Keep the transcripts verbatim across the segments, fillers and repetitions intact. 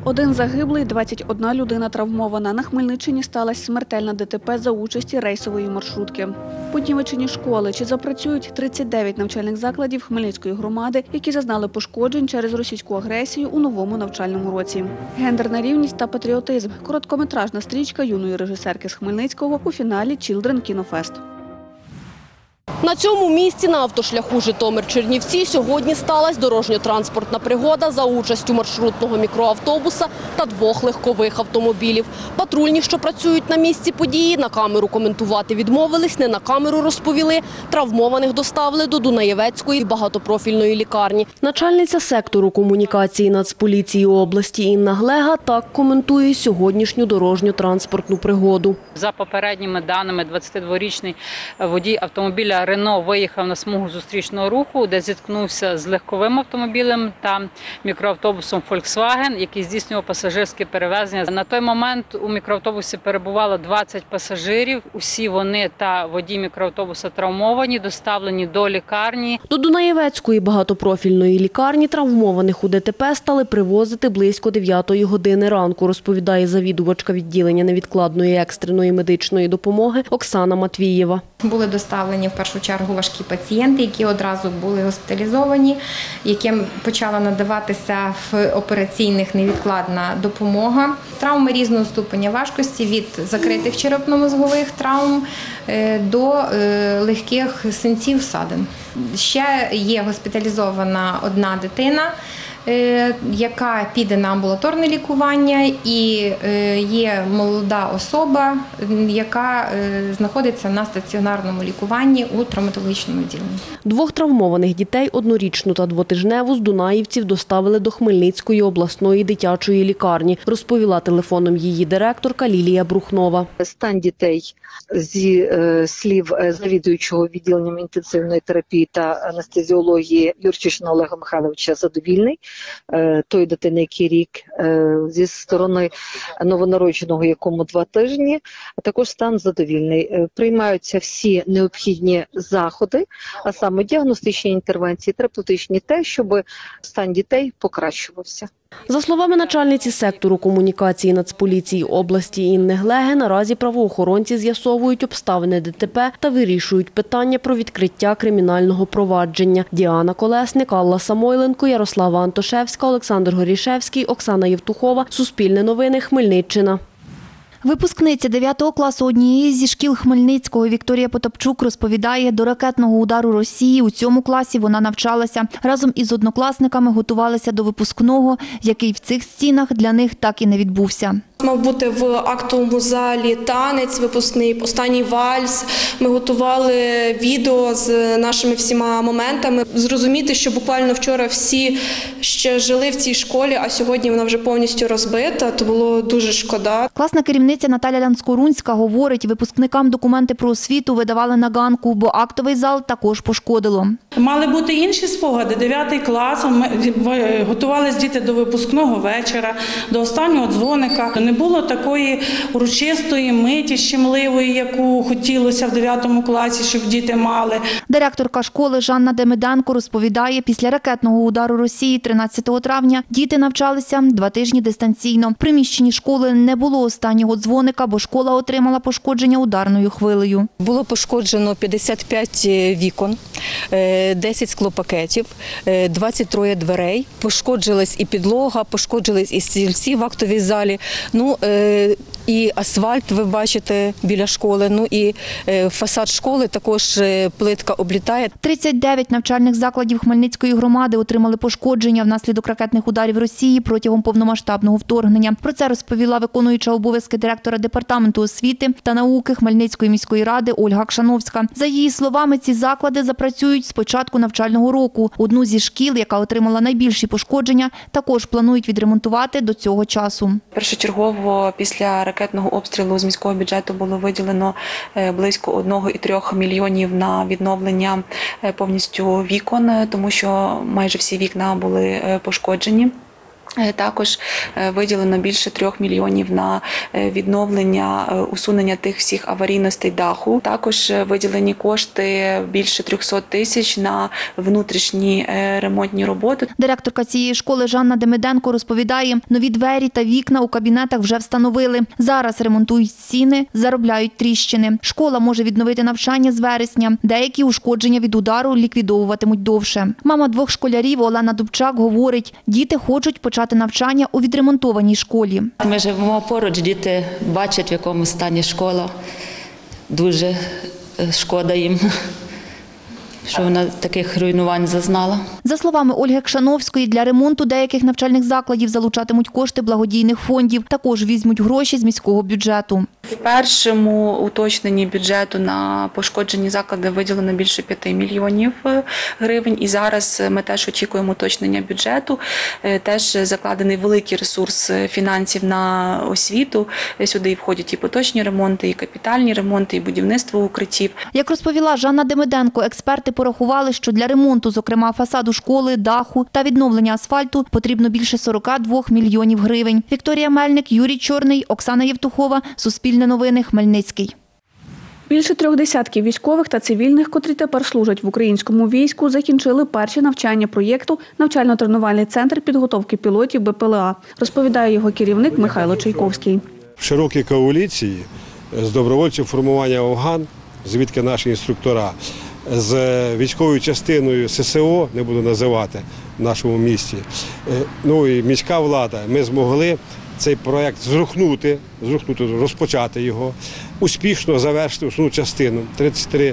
Один загиблий, двадцять одна людина травмована. На Хмельниччині сталася смертельна ДТП за участі рейсової маршрутки. Понівечені школи. Чи запрацюють тридцять дев'ять навчальних закладів Хмельницької громади, які зазнали пошкоджень через російську агресію у новому навчальному році? Гендерна рівність та патріотизм. Короткометражна стрічка юної режисерки з Хмельницького у фіналі «Чілдрен Кінофест». На цьому місці на автошляху Житомир-Чернівці сьогодні сталася дорожньо-транспортна пригода за участю маршрутного мікроавтобуса та двох легкових автомобілів. Патрульні, що працюють на місці події, на камеру коментувати відмовились, не на камеру розповіли. Травмованих доставили до Дунаєвецької багатопрофільної лікарні. Начальниця сектору комунікації Нацполіції області Інна Глега так коментує сьогоднішню дорожньо-транспортну пригоду. За попередніми даними, двадцятидворічний водій автомобіля «Рено» виїхав на смугу зустрічного руху, де зіткнувся з легковим автомобілем та мікроавтобусом «Фольксваген», який здійснював пасажирське перевезення. На той момент у мікроавтобусі перебувало двадцять пасажирів. Усі вони та водій мікроавтобуса травмовані, доставлені до лікарні. До Дунаєвецької багатопрофільної лікарні травмованих у ДТП стали привозити близько дев'ятої години ранку, розповідає завідувачка відділення невідкладної екстреної медичної допомоги Оксана Матвієва. Були доставлені в першу чергу важкі пацієнти, які одразу були госпіталізовані, яким почала надаватися в операційних невідкладна допомога. Травми різного ступеня важкості від закритих черепно-мозгових травм до легких синців, ссадин. Ще є госпіталізована одна дитина, яка піде на амбулаторне лікування, і є молода особа, яка знаходиться на стаціонарному лікуванні у травматологічному відділенні. Двох травмованих дітей, однорічну та двотижневу, з Дунаївців доставили до Хмельницької обласної дитячої лікарні, розповіла телефоном її директорка Лілія Брухнова. Стан дітей зі слів завідуючого відділенням інтенсивної терапії та анестезіології Юрчишина Олега Михайловича задовільний. Той дитини, який рік, зі сторони новонародженого, якому два тижні, а також стан задовільний. Приймаються всі необхідні заходи, а саме діагностичні інтервенції, терапевтичні, те, щоб стан дітей покращувався. За словами начальниці сектору комунікації Нацполіції області Інни Глеги, наразі правоохоронці з'ясовують обставини ДТП та вирішують питання про відкриття кримінального провадження. Діана Колесник, Алла Самойленко, Ярослава Антошевська, Олександр Горішевський, Оксана Євтухова. Суспільне новини, Хмельниччина. Випускниця дев'ятого класу однієї зі шкіл Хмельницького Вікторія Потапчук розповідає, до ракетного удару Росії у цьому класі вона навчалася. Разом із однокласниками готувалися до випускного, який в цих стінах для них так і не відбувся. Мав бути в актовому залі танець випускний, останній вальс. Ми готували відео з нашими всіма моментами. Зрозуміти, що буквально вчора всі ще жили в цій школі, а сьогодні вона вже повністю розбита, то було дуже шкода. Класна керівниця Наталя Лянскорунська говорить, випускникам документи про освіту видавали на ганку, бо актовий зал також пошкодило. Мали бути інші спогади. Дев'ятий клас, ми готувалися діти до випускного вечора, до останнього дзвоника. Не було такої урочистої миті, щемливої, яку хотілося в дев'ятому класі, щоб діти мали. Директорка школи Жанна Демиденко розповідає, після ракетного удару Росії тринадцятого травня діти навчалися два тижні дистанційно. В приміщенні школи не було останнього дзвоника, бо школа отримала пошкодження ударною хвилею. Було пошкоджено п'ятдесят п'ять вікон, десять склопакетів, двадцять три дверей. Пошкоджилась і підлога, пошкоджились і стільці в актовій залі. Ну, і асфальт ви бачите біля школи, ну і фасад школи також плитка облітає. тридцять дев'ять навчальних закладів Хмельницької громади отримали пошкодження внаслідок ракетних ударів Росії протягом повномасштабного вторгнення. Про це розповіла виконуюча обов'язки директора департаменту освіти та науки Хмельницької міської ради Ольга Кшановська. За її словами, ці заклади запрацюють з початку навчального року. Одну зі шкіл, яка отримала найбільші пошкодження, також планують відремонтувати до цього часу. Першочергово після ракетного обстрілу з міського бюджету було виділено близько одного і трьох мільйонів на відновлення повністю вікон, тому що майже всі вікна були пошкоджені. Також виділено більше трьох мільйонів на відновлення, усунення тих всіх аварійностей даху. Також виділені кошти більше трьохсот тисяч на внутрішні ремонтні роботи. Директорка цієї школи Жанна Демиденко розповідає, нові двері та вікна у кабінетах вже встановили. Зараз ремонтують стіни, заробляють тріщини. Школа може відновити навчання з вересня. Деякі ушкодження від удару ліквідовуватимуть довше. Мама двох школярів Олена Дубчак говорить, діти хочуть почати навчання у відремонтованій школі. Ми живемо поруч, діти бачать, в якому стані школа. Дуже шкода їм, що вона таких руйнувань зазнала. За словами Ольги Кшановської, для ремонту деяких навчальних закладів залучатимуть кошти благодійних фондів. Також візьмуть гроші з міського бюджету. В першому уточненні бюджету на пошкоджені заклади виділено більше п'яти мільйонів гривень. І зараз ми теж очікуємо уточнення бюджету. Теж закладений великий ресурс фінансів на освіту. Сюди входять і поточні ремонти, і капітальні ремонти, і будівництво укриттів. Як розповіла Жанна Демиденко, експерти порахували, що для ремонту, зокрема фасаду школи, даху та відновлення асфальту, потрібно більше сорока двох мільйонів гривень. Вікторія Мельник, Юрій Чорний, Оксана Євтухова, Суспільне новини, Хмельницький. Більше трьох десятків військових та цивільних, котрі тепер служать в українському війську, закінчили перші навчання проєкту «Навчально-тренувальний центр підготовки пілотів Б П Л А», розповідає його керівник Михайло Чайковський. В широкій коаліції з добровольців формування «Афган», звідки наші інструктора, з військовою частиною С С О, не буду називати, в нашому місті, ну і міська влада, ми змогли цей проєкт зрухнути, зрухнути, розпочати його, успішно завершити основну частину. тридцять три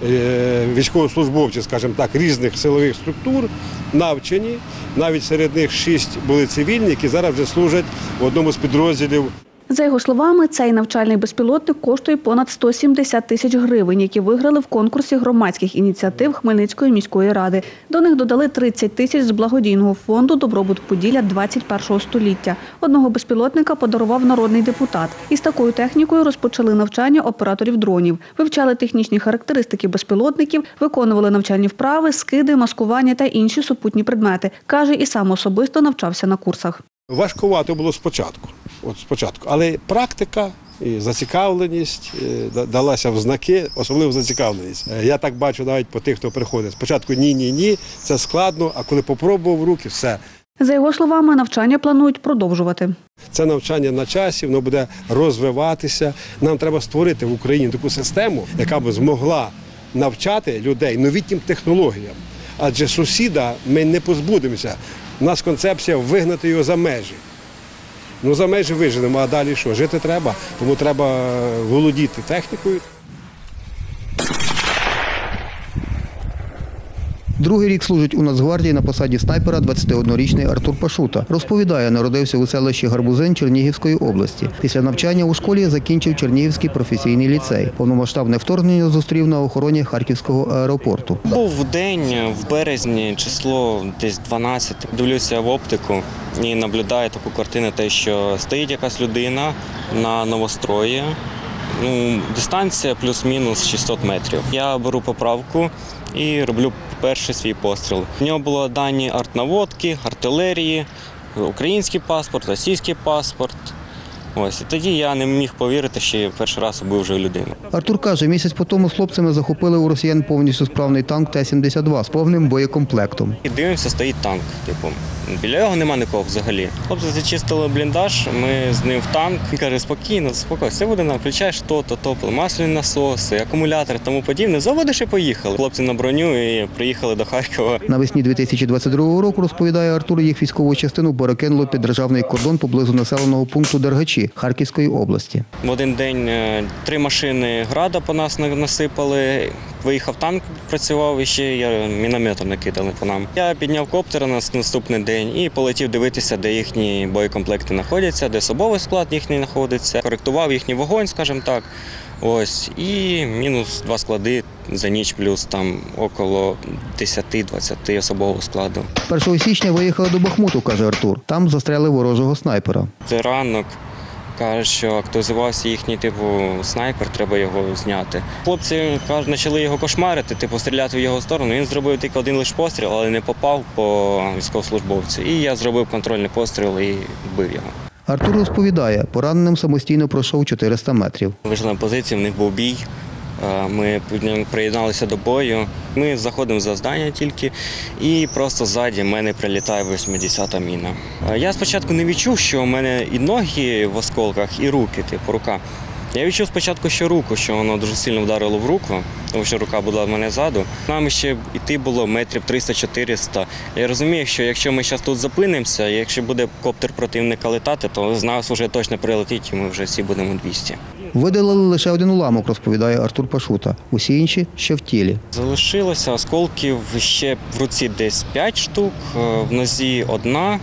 військовослужбовці, скажімо так, різних силових структур навчені, навіть серед них шість були цивільні, які зараз вже служать в одному з підрозділів. За його словами, цей навчальний безпілотник коштує понад сто сімдесят тисяч гривень, які виграли в конкурсі громадських ініціатив Хмельницької міської ради. До них додали тридцять тисяч з благодійного фонду «Добробут Поділля двадцять першого століття». Одного безпілотника подарував народний депутат. Із такою технікою розпочали навчання операторів дронів. Вивчали технічні характеристики безпілотників, виконували навчальні вправи, скиди, маскування та інші супутні предмети. Каже, і сам особисто навчався на курсах. Важкувато було спочатку, от спочатку, але практика і зацікавленість далася в знаки, особливо зацікавленість. Я так бачу навіть по тих, хто приходить. Спочатку ні-ні-ні, це складно, а коли попробував в руки – все. За його словами, навчання планують продовжувати. Це навчання на часі, воно буде розвиватися. Нам треба створити в Україні таку систему, яка б змогла навчати людей новітнім технологіям. Адже сусіда ми не позбудемося. У нас концепція вигнати його за межі. Ну, за межі виженемо, а далі що? Жити треба, тому треба володіти технікою. Другий рік служить у Нацгвардії на посаді снайпера двадцятиоднорічний Артур Пашута. Розповідає, народився у селищі Гарбузин Чернігівської області. Після навчання у школі закінчив Чернігівський професійний ліцей. Повномасштабне вторгнення зустрів на охороні Харківського аеропорту. Був день в березні, число десь дванадцяте. Дивлюся в оптику і наблюдаю таку картину, те, що стоїть якась людина на новострої. Ну, дистанція плюс-мінус шістсот метрів. Я беру поправку і роблю перший свій постріл. В нього було дані артнаводки, артилерії, український паспорт, російський паспорт. Ось, і тоді я не міг повірити, що я перший раз убив вже людину. Артур каже, місяць по тому з хлопцями захопили у росіян повністю справний танк Т сімдесят два з повним боєкомплектом. І дивимося, стоїть танк. Типу, біля його нема нікого взагалі. Хлопці зачистили бліндаж, ми з ним в танк. Він каже, спокійно, спокійно, все буде, нам включаєш то-то, то, масляні насоси, акумулятори, тому подібне. Заводиш і поїхали. Хлопці на броню і приїхали до Харкова. Навесні дві тисячі двадцять другого року, розповідає Артур, їх військову частину перекинуло під державний кордон поблизу населеного пункту Дергачі Харківської області. В один день три машини града по нас насипали, виїхав танк, працював і ще мінометом накидали по нам. Я підняв коптер на наступний день і полетів дивитися, де їхні боєкомплекти знаходяться, де особовий склад їхній знаходиться. Коректував їхній вогонь, скажімо так. Ось, і мінус два склади за ніч, плюс там около десять-двадцять особового складу. першого січня виїхали до Бахмуту, каже Артур. Там застрелили ворожого снайпера. Це ранок, кажуть, що активізувався їхній типу снайпер, треба його зняти. Хлопці кажуть, почали його кошмарити, типу стріляти в його сторону. Він зробив тільки один лише постріл, але не попав по військовослужбовцю. І я зробив контрольний постріл і вбив його. Артур розповідає, пораненим самостійно пройшов чотириста метрів. Вийшли на позицію, в них був бій. Ми приєдналися до бою. Ми заходимо за здання тільки, і просто ззаді в мене прилітає восьмидесята міна. Я спочатку не відчув, що у мене і ноги в осколках, і руки, типу рука. Я відчув спочатку, що руку, що воно дуже сильно вдарило в руку, тому що рука була в мене ззаду. Нам ще йти було метрів триста-чотириста. Я розумію, що якщо ми зараз тут зупинимося, і якщо буде коптер противника летати, то з нас вже точно прилетить, і ми вже всі будемо двісті. Видалили лише один уламок, розповідає Артур Пашута. Усі інші ще в тілі. Залишилося осколків ще в руці десь п'ять штук, в нозі одна,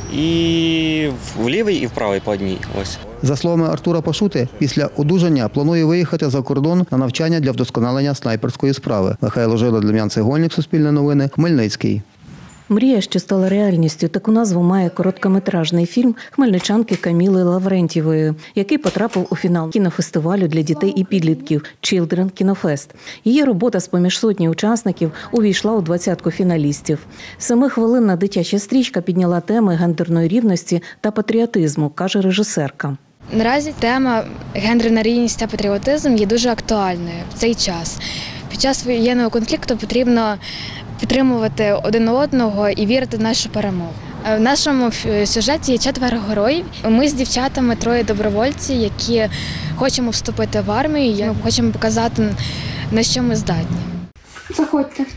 і в лівій і в правій по одній. Ось. За словами Артура Пашути, після одужання планує виїхати за кордон на навчання для вдосконалення снайперської справи. Михайло Жила, Дем'ян Цегольник, Суспільне новини, Хмельницький. Мрія, що стала реальністю, таку назву має короткометражний фільм хмельничанки Каміли Лаврентьєвої, який потрапив у фінал кінофестивалю для дітей і підлітків «Children Кінофест». Її робота з-поміж сотні учасників увійшла у двадцятку фіналістів. Семихвилинна дитяча стрічка підняла теми гендерної рівності та патріотизму, каже режисерка. Наразі тема гендерна рівність та патріотизм є дуже актуальною в цей час. Під час воєнного конфлікту потрібно підтримувати один одного і вірити в нашу перемогу. В нашому сюжеті є четверо героїв. Ми з дівчатами троє добровольці, які хочемо вступити в армію, ми хочемо показати, на що ми здатні. Заходьте.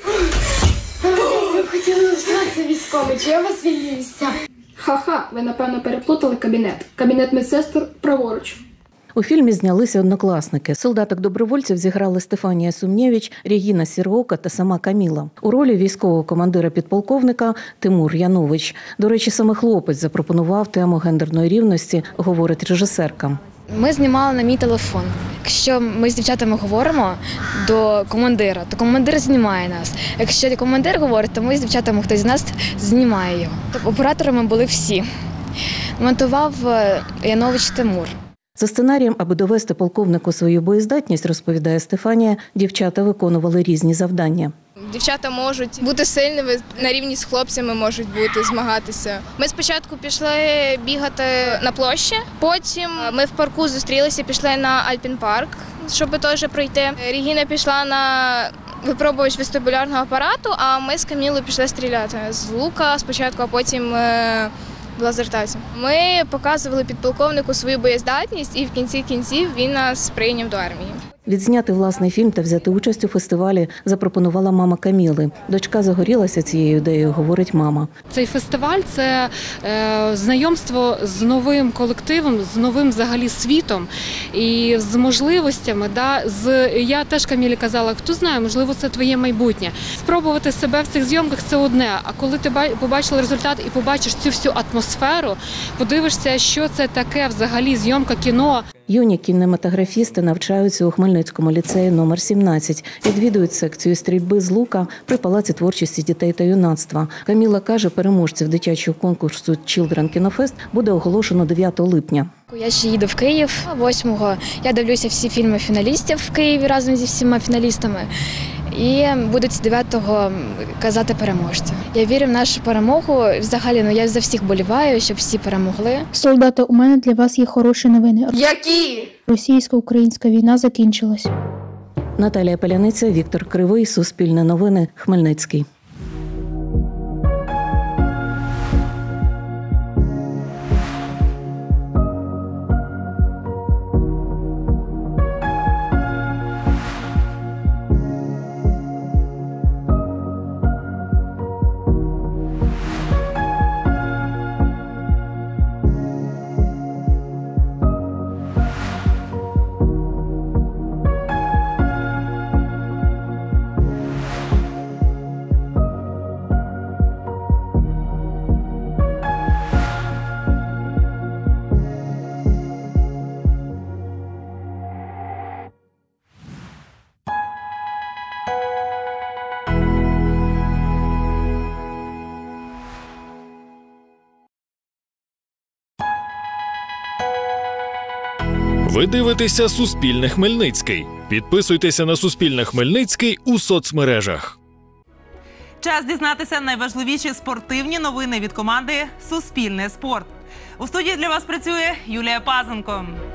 Ви б хотіли лишатися військовий, чи я у вас вільні місця? Ха-ха, ви, напевно, переплутали кабінет. Кабінет медсестер праворуч. У фільмі знялися однокласники. Солдаток-добровольців зіграли Стефанія Сумнєвич, Регіна Сіроока та сама Каміла. У ролі військового командира-підполковника Тимур Янович. До речі, саме хлопець запропонував тему гендерної рівності, говорить режисерка. Ми знімали на мій телефон. Якщо ми з дівчатами говоримо до командира, то командир знімає нас. Якщо командир говорить, то ми з дівчатами, хтось з нас знімає його. Тобто операторами були всі. Монтував Янович Тимур. За сценарієм, аби довести полковнику свою боєздатність, розповідає Стефанія, дівчата виконували різні завдання. Дівчата можуть бути сильними, на рівні з хлопцями можуть бути, змагатися. Ми спочатку пішли бігати на площі, потім ми в парку зустрілися, пішли на Альпін-парк, щоб теж пройти. Регіна пішла на випробувач вестибулярного апарату, а ми з Камілою пішли стріляти з лука спочатку, а потім в лазертазі. Ми показували підполковнику свою боєздатність, і в кінці кінців він нас прийняв до армії. Відзняти власний фільм та взяти участь у фестивалі запропонувала мама Каміли. Дочка загорілася цією ідеєю, говорить мама. Цей фестиваль – це е, знайомство з новим колективом, з новим взагалі світом і з можливостями. Да, з, я теж Камілі казала, хто знає, можливо, це твоє майбутнє. Спробувати себе в цих зйомках – це одне, а коли ти побачила результат і побачиш цю всю атмосферу, подивишся, що це таке взагалі зйомка кіно. Юні кінематографісти навчаються у Хмельницькому ліцеї номер сімнадцять. Відвідують секцію стрільби з лука при Палаці творчості дітей та юнацтва. Каміла каже, переможців дитячого конкурсу «Children Кінофест» буде оголошено дев'ятого липня. Я ще їду в Київ восьмого. Я дивлюся всі фільми фіналістів в Києві разом зі всіма фіналістами. І будуть дев'ятого казати переможця. Я вірю в нашу перемогу. Взагалі, ну я за всіх боліваю, щоб всі перемогли. Солдати, у мене для вас є хороші новини. Які? Російсько-українська війна закінчилась. Наталія Паляниця, Віктор Кривий, Суспільне новини, Хмельницький. Ви дивитеся «Суспільне Хмельницький». Підписуйтеся на «Суспільне Хмельницький» у соцмережах. Час дізнатися найважливіші спортивні новини від команди «Суспільне спорт». У студії для вас працює Юлія Пазенко.